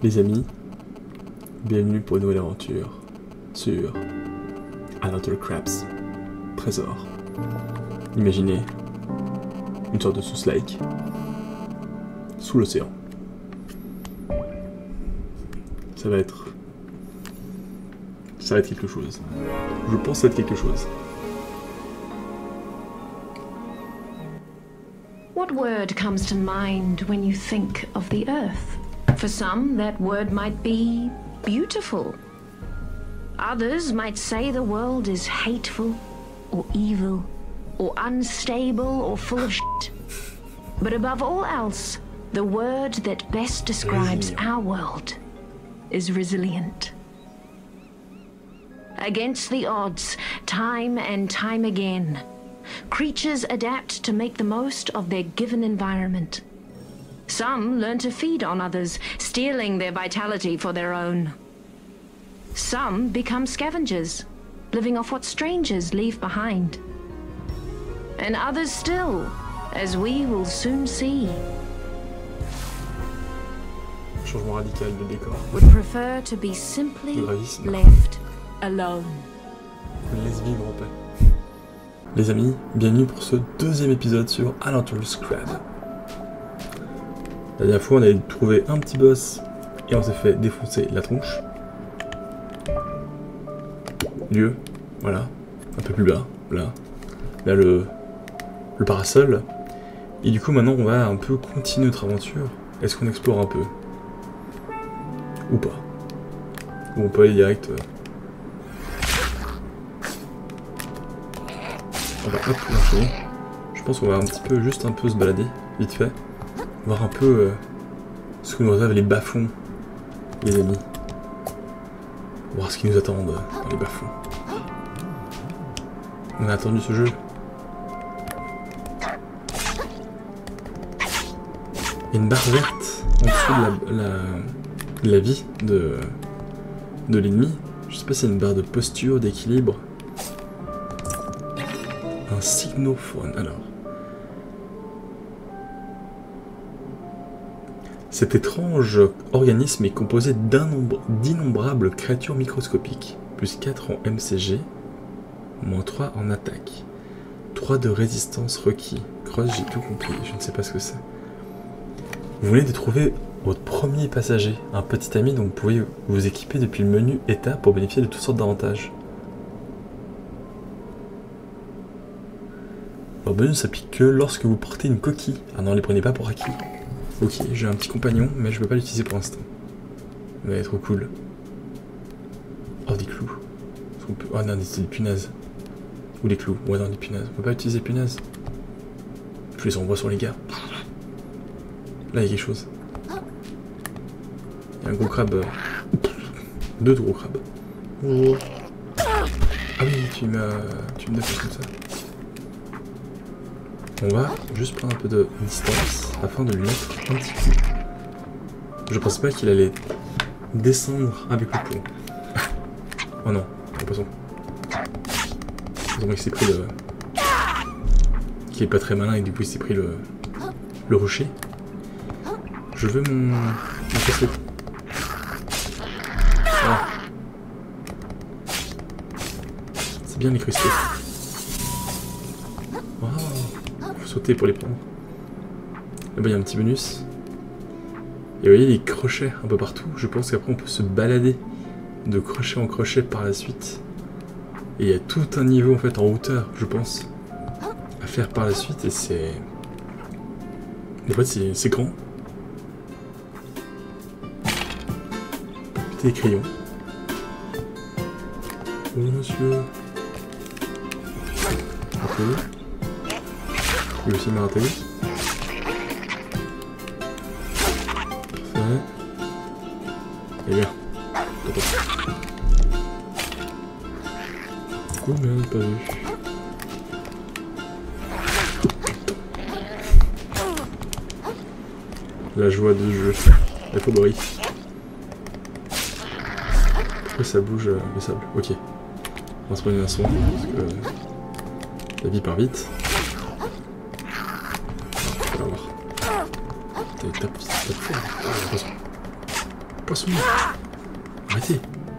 Les amis, bienvenue pour une nouvelle aventure sur Another Crab's Trésor. Imaginez une sorte de sous-lake sous l'océan. Ça va être quelque chose. Je pense que ça va être quelque chose. What word comes to mind when you think of the earth? For some, that word might be beautiful. Others might say the world is hateful, or evil, or unstable, or full of shit. But above all else, the word that best describes our world is resilient. Against the odds, time and time again, creatures adapt to make the most of their given environment. Some learn to feed on others, stealing their vitality for their own. Some become scavengers, living off what strangers leave behind. And others still, as we will soon see, Changement radical de décor. would prefer to be simply left alone. Laisse vivre en paix. Les amis, bienvenue pour ce deuxième épisode sur Another Crab. La dernière fois, on avait trouvé un petit boss et on s'est fait défoncer la tronche. Lieu, voilà, un peu plus bas, là. Là, le parasol. Et du coup, maintenant, on va un peu continuer notre aventure. Est-ce qu'on explore un peu? Ou pas? Ou on peut aller direct... On va hop, enchaîner. Je pense qu'on va juste un peu se balader, vite fait. Voir un peu ce que nous réservent les bas-fonds, les amis. Voir ce qui nous attend dans les bas-fonds. On a attendu ce jeu. Il y a une barre verte en dessous de la vie de l'ennemi. Je sais pas si c'est une barre de posture, d'équilibre. Un signophone, alors. Cet étrange organisme est composé d'innombrables créatures microscopiques, plus 4 en MCG, moins 3 en attaque, 3 de résistance requis. Cross, j'ai tout compris, je ne sais pas ce que c'est. Vous venez de trouver votre premier passager, un petit ami dont vous pouvez vous équiper depuis le menu état pour bénéficier de toutes sortes d'avantages. Leur bonus ne s'applique que lorsque vous portez une coquille. Ah non, ne les prenez pas pour acquis. Ok, j'ai un petit compagnon, mais je ne vais pas l'utiliser pour l'instant. Il va être trop cool. Oh, des clous. Oh non, c'est des punaises. Ou des clous. Ouais, non, des punaises. On peut pas utiliser des punaises. Je les envoie sur les gars. Là, il y a quelque chose. Il y a un gros crabe. Deux gros crabes. Oh. Ah oui, tu me défonces comme ça. On va juste prendre un peu de distance afin de lui mettre un petit coup. Je pensais pas qu'il allait descendre avec le pont. Oh non, le poisson. Il s'est pris le... Qui est pas très malin et du coup il s'est pris le rocher. Je veux mon cristaux. Voilà. C'est bien les cristaux. Sauter pour les prendre. Là-bas, il y a un petit bonus. Et vous voyez les crochets un peu partout. Je pense qu'après, on peut se balader de crochet en crochet par la suite. Et il y a tout un niveau en fait en hauteur, je pense, à faire par la suite. Et c'est... En fait, c'est grand. Putain, les crayons. Bonjour, monsieur. Ok. Lui aussi m'a raté. Parfait. Et bien. Oh merde, pas vu. La joie de jeu. La fourberie. Pourquoi ça bouge le sable? Ok. On va se prendre un son parce que la vie part vite. Tape fort. poisson. Arrêtez.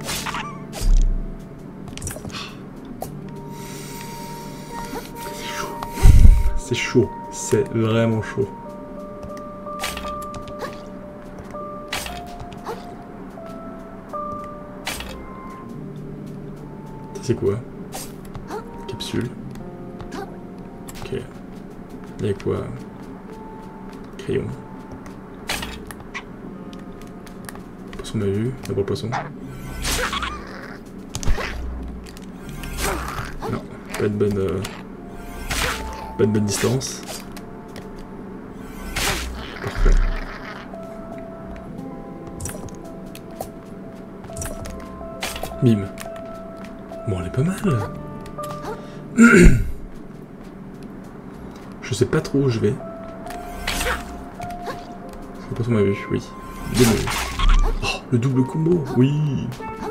C'est chaud. C'est vraiment chaud. Ça c'est quoi? Capsule. Ok. Il y a quoi? Crayon. Poisson m'a vu. D'abord le poisson. Non, pas de bonne distance. Parfait. Bim. Bon, elle est pas mal. Je sais pas trop où je vais. Le poisson m'a vu, oui. Bien vu. Oh, le double combo, oui.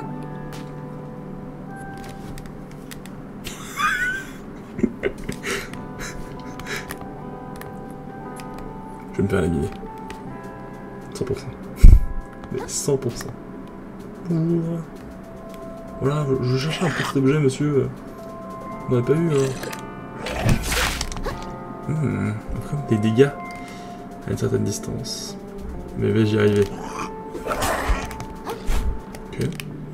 Je vais me faire l'habiller. 100%. Mais 100%. Pour... Voilà, je cherchais un petit objet, monsieur. On n'aurait pas eu... Comme des dégâts à une certaine distance. Mais vais-je y arriver? Ok.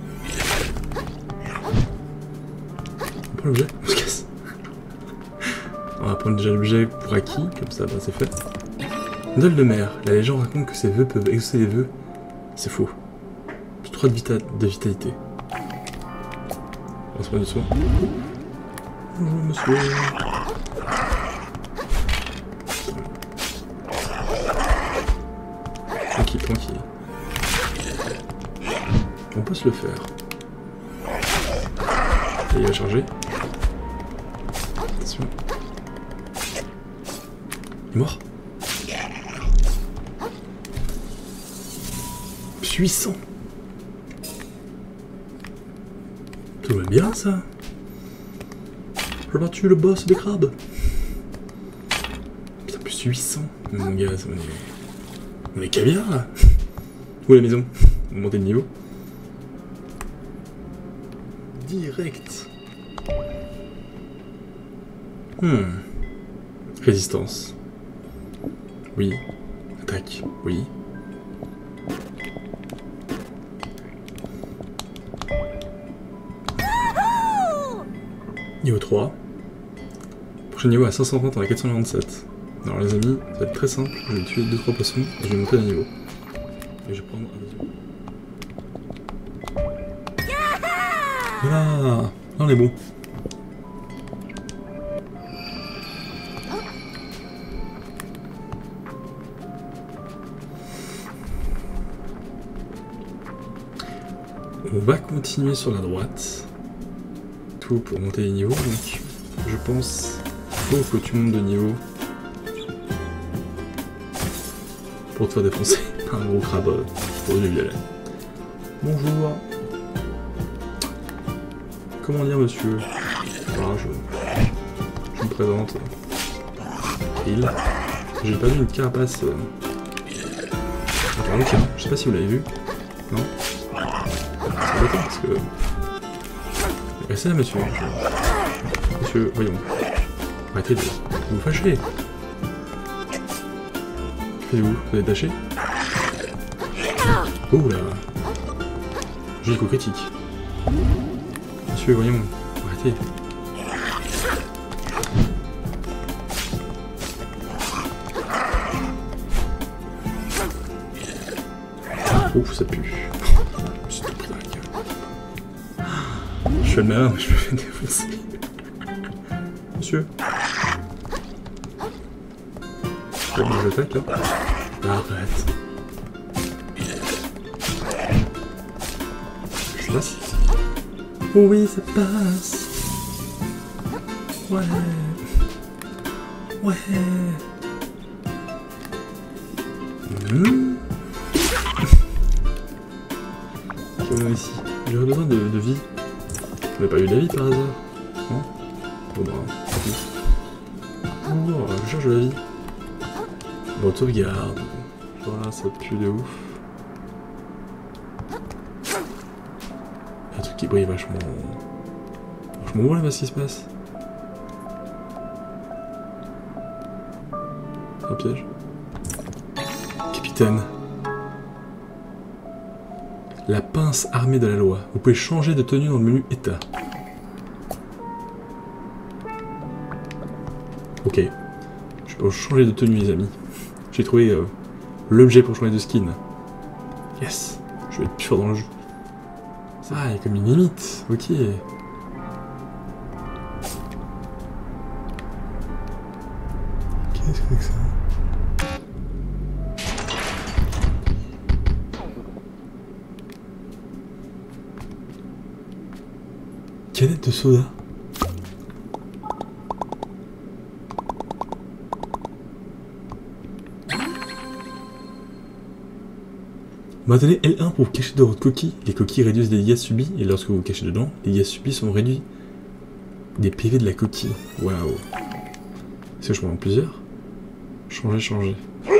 On prend l'objet, on se casse. On va prendre déjà l'objet pour acquis, comme ça, bah, c'est fait. Nol de mer. La légende raconte que ses vœux peuvent exaucer les vœux. C'est faux. Plus 3 de vitalité. On se prend du soin. Bonjour, monsieur. Tranquille, tranquille. On peut se le faire. Et il va charger. Attention. Il est mort. Puissant. Tout va bien ça. J'ai battu le boss des crabes. Putain, plus 800. Mon gars, on est caviar là. Où est la maison? On va monter le niveau. Direct. Résistance. Oui. Attaque. Oui. Niveau 3. Prochain niveau à 520, on a 497. Alors les amis, ça va être très simple. Je vais tuer 2-3 poissons et je vais monter d'un niveau. Et je vais prendre un vision. Voilà. On est bon. On va continuer sur la droite. Tout pour monter les niveaux. Donc je pense qu'il faut que tu montes de niveau. Pour te faire défoncer par un gros crabe pour du violet. Bonjour. Comment dire, monsieur? Voilà, je me présente. Il. J'ai perdu une carapace. Apparemment, je sais pas si vous l'avez vu. Non? C'est embêtant parce que. Restez là, monsieur. Monsieur, voyons. Arrêtez de vous fâcher. Faites-vous? Vous êtes taché? Oh là! Joli coup critique. Monsieur, voyons. Arrêtez. Ouf, ça pue. Je suis tout pris dans la gueule. Je fais le malin, mais je me fais défoncer. Monsieur. Je l'attaque là. Arrête. Ça passe? Oh oui, ça passe. Ouais. Ouais. Qu'est-ce ici? J'aurais besoin de vie. On n'a pas eu de la vie par hasard? Non? Bon bah, tant pis. Oh, je cherche de la vie. Bon, sauvegarde. Voilà, ça pue de ouf. qui brille vachement... Vachement bon là-bas, ce qui se passe. Un piège. Capitaine. La pince armée de la loi. Vous pouvez changer de tenue dans le menu état. Ok. Je peux changer de tenue, les amis. J'ai trouvé l'objet pour changer de skin. Yes. Je vais être plus fort dans le jeu. Ah, il y a comme une limite. Ok. Qu'est-ce que c'est que ça? Canette de soda. Maintenez L1 pour vous cacher dans votre coquille. Les coquilles réduisent les dégâts subis et lorsque vous vous cachez dedans, les dégâts subis sont réduits des PV de la coquille. Waouh. Est-ce que je peux en prendre plusieurs? Changer.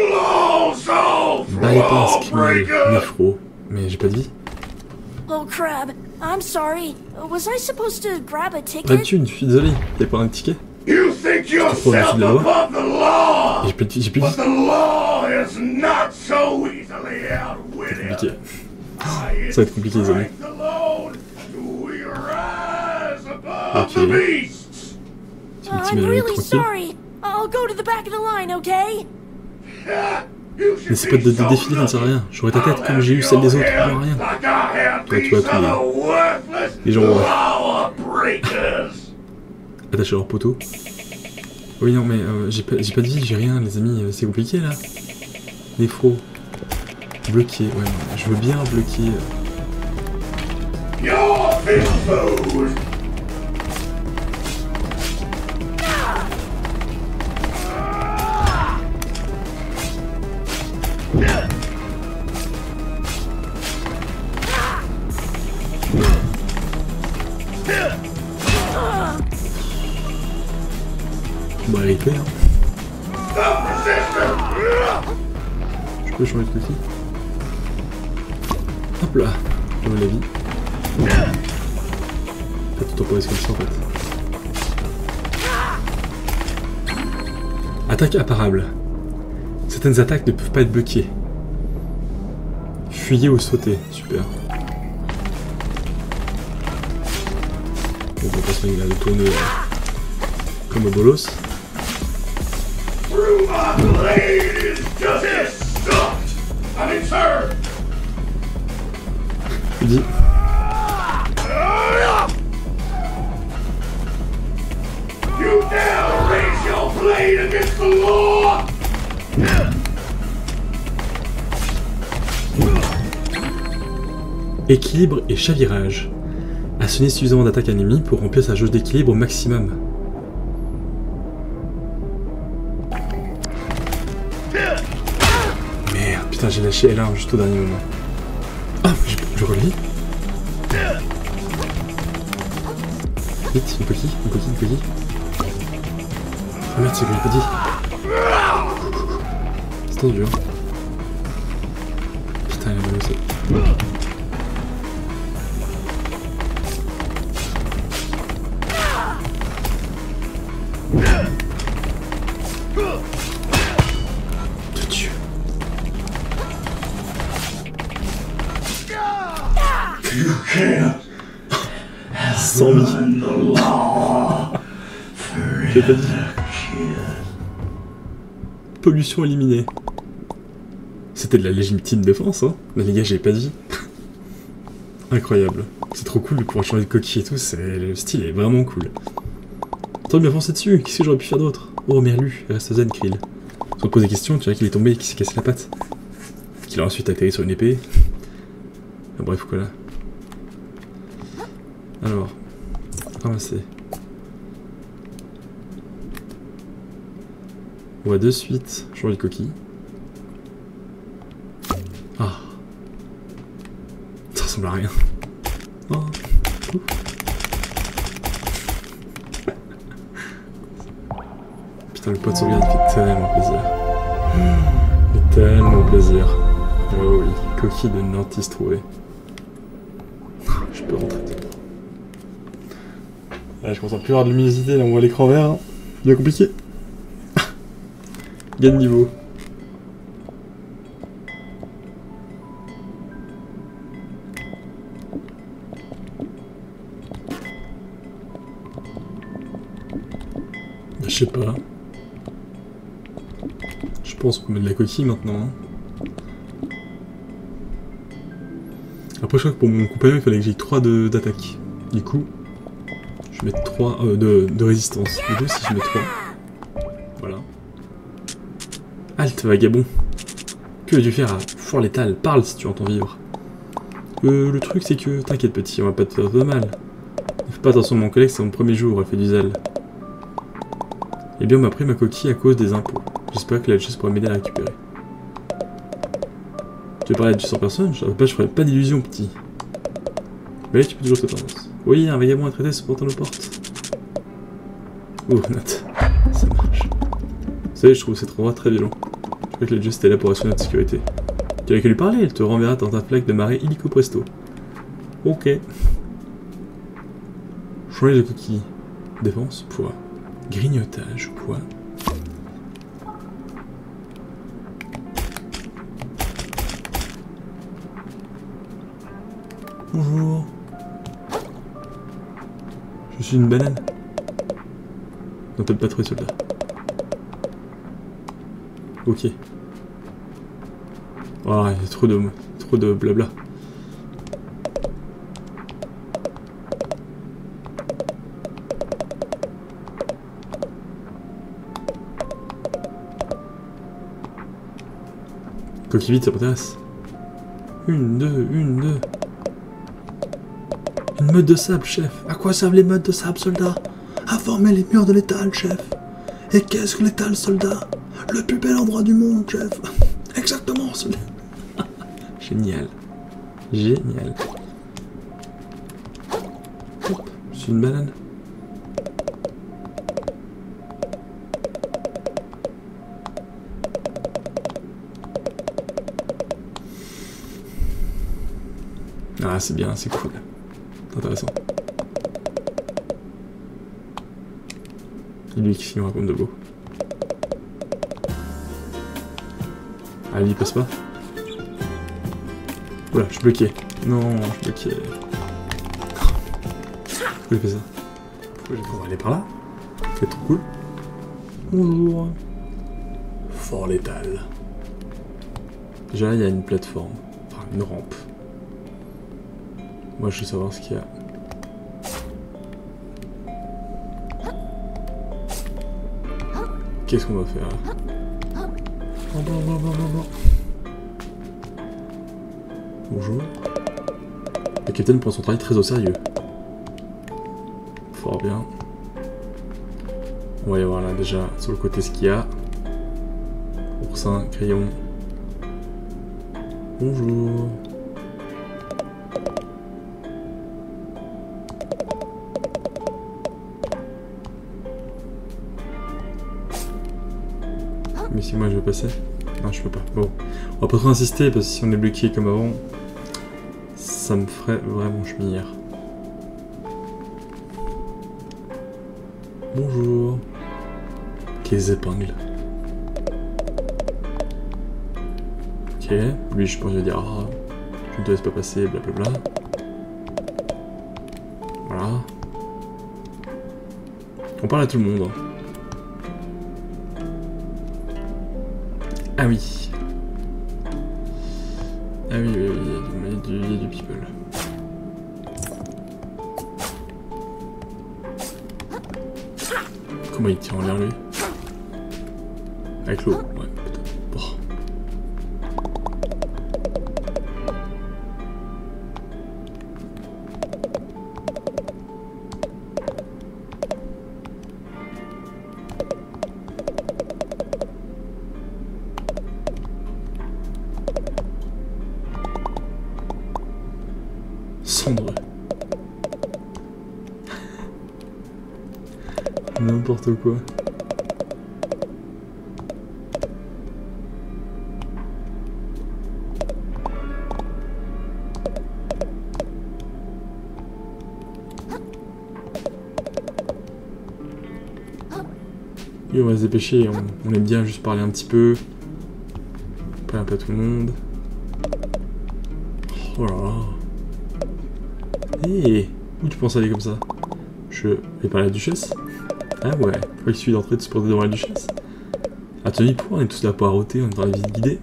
Bah les pinces, criminel, néphro. Mais j'ai pas de vie. Oh crab, I'm sorry. Was I supposed to grab a ticket? Pas de thune, je suis désolé. T'avais pas un ticket? You think yourself above the law, J'ai plus de vie. but the law is not so easily outwitted. Compliqué. Ça va être compliqué, les amis. Ok. I'm really sorry. I'll go to the back of the line, okay? N'essaie pas de défiler, ça ne sert à rien. J'aurai ta tête comme j'ai eu celle des autres, ça ne rien. Toi, tu vas tout les gens attacher leur poteau. Oui, non, mais j'ai pas de vie, j'ai rien, les amis, c'est compliqué là. Les faux. Bloqué, ouais, je veux bien bloquer. Bah, elle est claire. Je peux changer de coquille. Hop là, je la vie. Pas tout temporiser comme ça en fait. Attaque imparable. Certaines attaques ne peuvent pas être bloquées. Fuyez ou sautez, super. Bon, on va pas se faire de tourner comme au bolos. Je dis. Équilibre et chavirage. Asséner suffisamment d'attaques ennemies pour remplir sa jauge d'équilibre au maximum. Merde, putain, j'ai lâché L1 juste au dernier moment. Ah, je relis. Vite, une coquille. Ah merde, c'est que j'ai pas dit. C'est tendu, hein. Putain, il a balancé. De Dieu. You can't 100 000. J'ai pas dit. Pollution éliminée. C'était de la légitime défense, hein. Mais les gars, j'ai pas dit. Incroyable. C'est trop cool de pouvoir changer de coquille et tout. Le style est vraiment cool. T'aurais bien foncé dessus. Qu'est-ce que j'aurais pu faire d'autre? Oh, Merlu, reste zen, Krill. Si on te pose des questions, tu vois qu'il est tombé et qu'il s'est cassé la patte. Qu'il a ensuite atterri sur une épée. Ah, bref, quoi là. Alors, ramasser. On va de suite changer de coquille. Ah. Ça ressemble à rien. Oh. Putain, le pot de sauvegarde fait tellement plaisir. Il fait tellement plaisir. Oh oui, coquille de Nantis trouvée. Je peux rentrer dedans. Ouais, je commence à plus avoir de luminosité, là on voit l'écran vert. Hein. Bien compliqué. Gain de niveau. Je sais pas. Je pense qu'on met de la coquille maintenant. Hein. Après je crois que pour mon compagnon il fallait que j'aie 3 d'attaque. Du coup, je vais mettre 3 de résistance. Du coup si je mets 3. Voilà. Halte vagabond. Que veux-tu faire à Fort Létal? Parle si tu entends vivre. Le truc c'est que, t'inquiète petit, on va pas te faire de mal. Ne fais pas attention à mon collègue, c'est mon premier jour, elle fait du zèle. Eh bien on m'a pris ma coquille à cause des impôts. J'espère que la chose pourra m'aider à la récupérer. Tu veux parler de 100 personnes? Je ferai pas d'illusion petit. Mais tu peux toujours te tendance. Oui, un vagabond à traiter se porte à nos portes. Oh, Nat. Ça marche. Vous savez, je trouve cet endroit très violent. Je crois que le jeu c'était là pour assurer notre sécurité. Tu avais qu'à lui parler, elle te renverra dans ta flaque de marée illico presto. Ok. Changer de coquille. Défense, poids. Grignotage, poids. Bonjour. Je suis une banane. Non, peut-être pas trouvé soldat. Ok. Oh, il y a trop de blabla. Coquille vide, ça m'intéresse. Une, deux. Une meute de sable, chef. À quoi servent les meutes de sable, soldat? À former les murs de l'étal, chef. Et qu'est-ce que l'étal, soldat? Le plus bel endroit du monde, chef. Exactement, soldat. Génial. Génial. Hop, je suis une banane. Ah, c'est bien, c'est cool. C'est intéressant. Et lui qui me raconte de beau. Ah, lui il passe pas. Oula, je suis bloqué. Non, je suis bloqué. Pourquoi j'ai fait ça? On va aller par là. C'est trop cool. Bonjour. Fort Létal. Déjà là, il y a une plateforme. Enfin, une rampe. Moi, je veux savoir ce qu'il y a. Qu'est-ce qu'on va faire là? Bonjour. Le capitaine prend son travail très au sérieux. Fort bien. On va y voir là déjà sur le côté ce qu'il y a. Oursin, crayon. Bonjour. Mais si moi je veux passer? Non, je peux pas. Bon, on va pas trop insister parce que si on est bloqué comme avant, ça me ferait vraiment cheminière. Bonjour. Quelles épingles. Ok, lui je pense que je vais dire ah, je ne te laisse pas passer, blablabla. Voilà. On parle à tout le monde. Hein. Ah oui. Ah oui, il y a du people. Comment il tient en l'air lui? Avec l'eau, ouais, peut-être. Bon. Cendreux. N'importe quoi. Et on va se dépêcher, on aime bien juste parler un petit peu. Parler un peu à tout le monde. Oh là là. Hé, où tu penses aller comme ça? Je vais parler à la duchesse? Ah ouais, faut qu'il suffit d'entrer de se poser devant la duchesse. Attendez, pourquoi on est tous là poireautés, on est dans la visite guidée?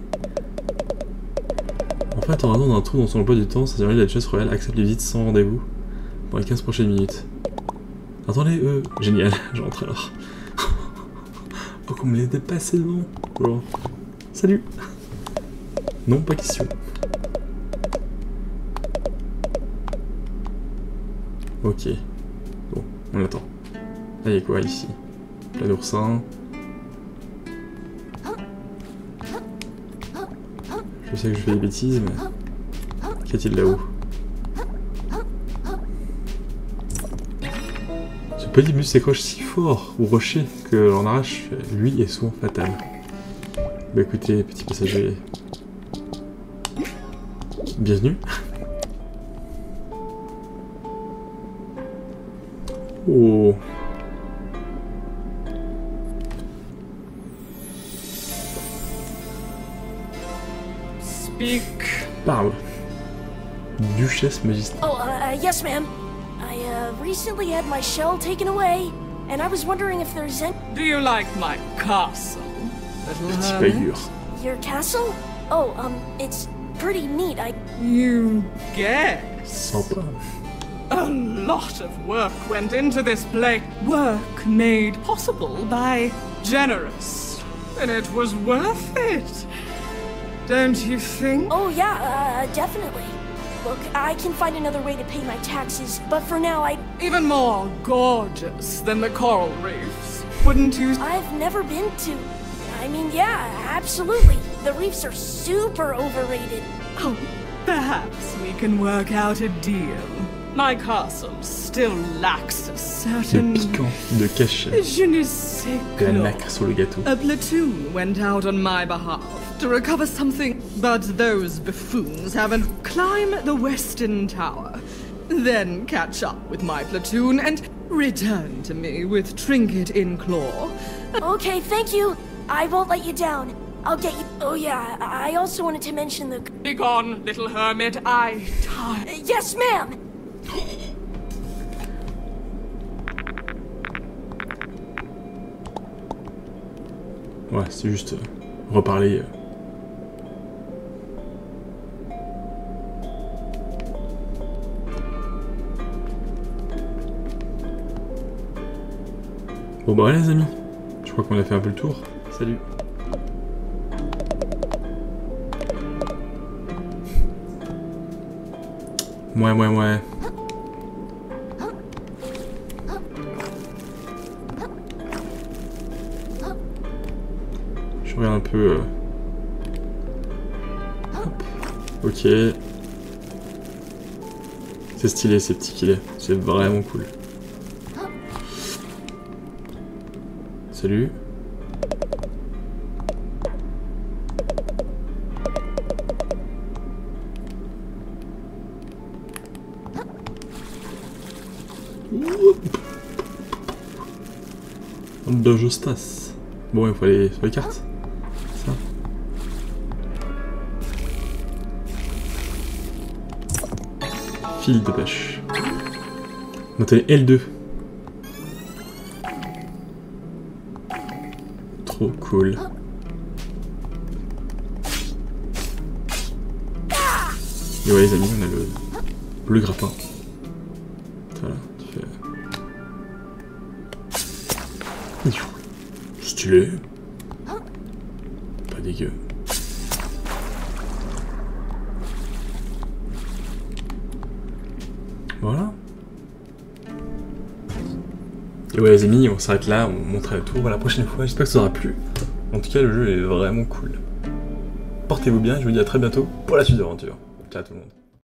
En fait, en regardant d'un trou dans son emploi du temps, ça la duchesse royale accepte les visites sans rendez-vous pour les 15 prochaines minutes. Attendez, génial, j'entre alors. Oh, qu'on me l'était passé devant. Bon. Salut. Non, pas question. Ok. Bon, on attend. Là, il y a quoi ici? Plat d'oursin. Je sais que je fais des bêtises, mais... Qu'y a-t-il là-haut? Ce petit bus s'accroche si fort au rocher que l'on arrache, lui, est souvent fatal. Bah écoutez, petit passager... Bienvenue. Oh. Speak. Parle. Duchesse Majesté. Oh, yes, ma'am. I, recently had my shell taken away, and I was wondering if there's any... Do you like my castle, little Petit hermit? payure. Your castle? Oh, it's pretty neat. You guess. Sympa. A lot of work went into this place. Work made possible by generous. And it was worth it. Don't you think? Oh, yeah, definitely. Look, I can find another way to pay my taxes, but for now, Even more gorgeous than the coral reefs, wouldn't you? I've never been to... I mean, yeah, absolutely. The reefs are super overrated. Oh, perhaps we can work out a deal. My castle still lacks a Le certain... piquant de cachet. Je ne sais De la quoi. nacre sur le gâteau. A platoon went out on my behalf to recover something, but those buffoons haven't climbed the western tower. Then catch up with my platoon and return to me with trinket in claw. Okay, thank you. I won't let you down. I'll get you... Oh, yeah, I also wanted to mention the... Be gone, little hermit, I tire. Yes, ma'am! Ouais, c'est juste reparler. Bon bah ouais les amis, je crois qu'on a fait un peu le tour. Salut. Ouais. Je regarde un peu... Hop. Ok. C'est stylé ces petits killets, c'est vraiment cool. Salut. De Justas. Bon, il faut aller sur les cartes. Ça. Fil de pêche. Notez L2. Trop cool. Et ouais les amis, on a le grappin. Voilà, tu fais... Stylé. Pas dégueu. Voilà. Et ouais les amis, on s'arrête là, on montre la tour la prochaine fois, j'espère que ça aura plu. En tout cas le jeu est vraiment cool. Portez-vous bien, je vous dis à très bientôt pour la suite de l'aventure. Ciao tout le monde.